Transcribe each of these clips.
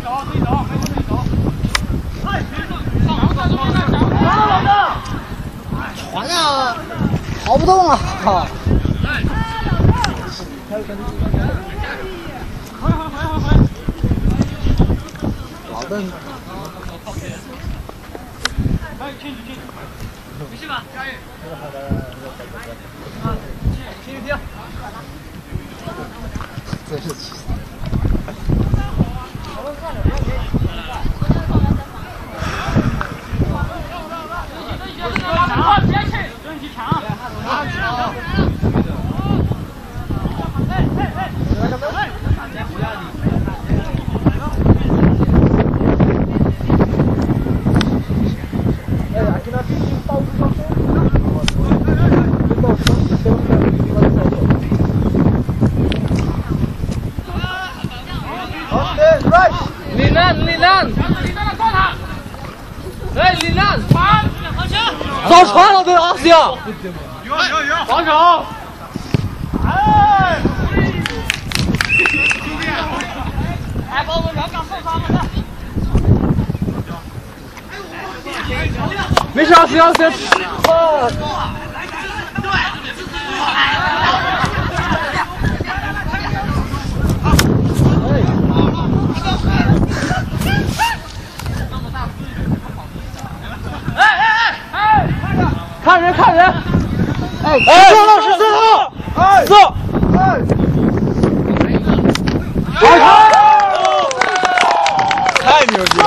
传啊，跑不动啊！老邓。 没事吧？加油！继续踢！ 真是气死！ 造船了，对阿西亚。 有，防守。哎！哎，把我们两杆受伤了。 没事，阿西亚先。看人，哎，14号，14号，哎，走，太牛逼了！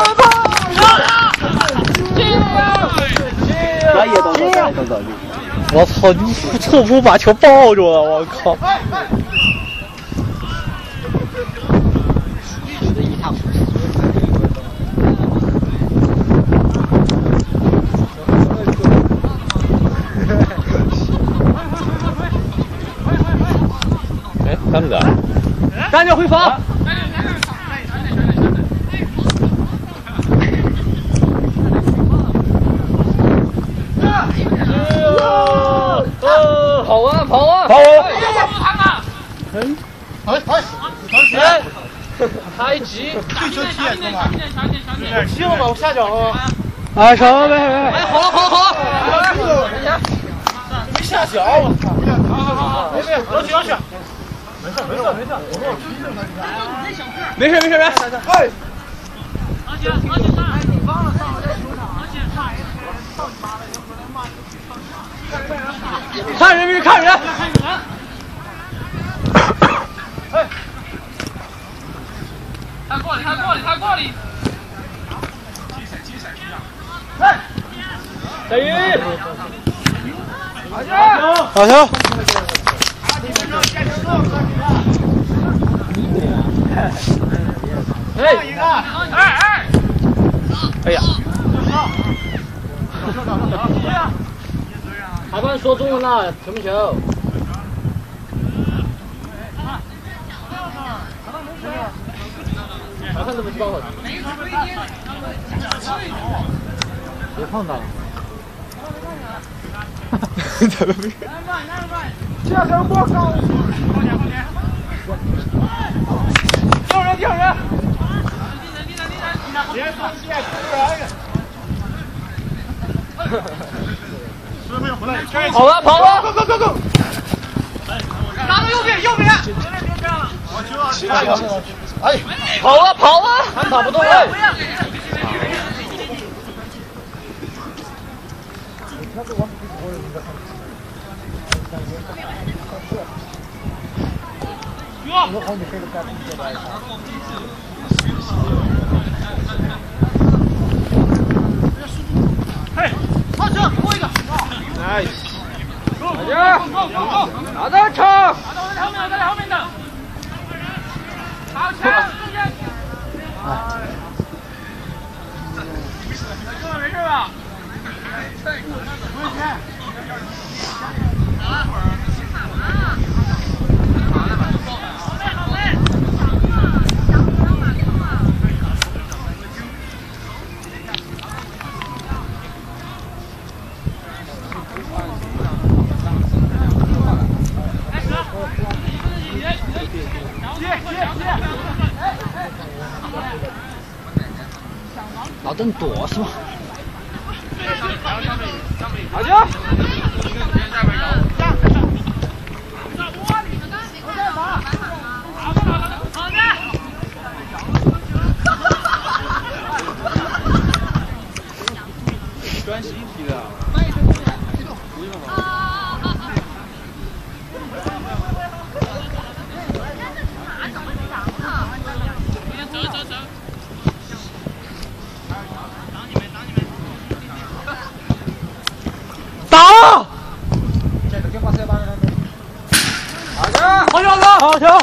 我操，你错不把球抱住了，我靠！看着点，赶紧回防！跑啊！太急！有点急了吧？我下脚了。哎，什么没？哎，好了！没下脚，我操！没事，我去。没事。哎，阿姐，你忘了上来球场，而且操你妈的，又不能骂你。看人！哎，他过来！哎，小鱼，好球！哎呀！裁判说中文了，球没球？裁判怎么知道我？别碰他了。怎么没？下场报告。丢人！别放线，跑了！go！ 拿到右边！哎，跑了！还打不动哎！嘿，好球，过一个 ，nice， 拿到球，在后面的，好球，中间，没事吧？不用钱。 老邓躲是吧？ 好球！专心踢的。 打！ 好球！好球！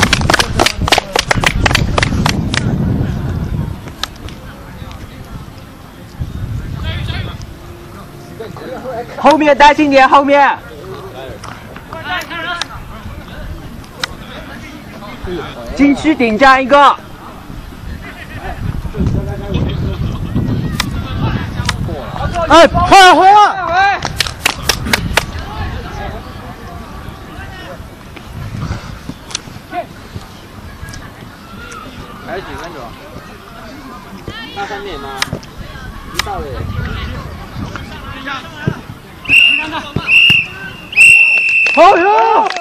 后面担心点，后面。禁区顶站一个。哎，快回来！还有几分钟？大3点吗？一到了。好球！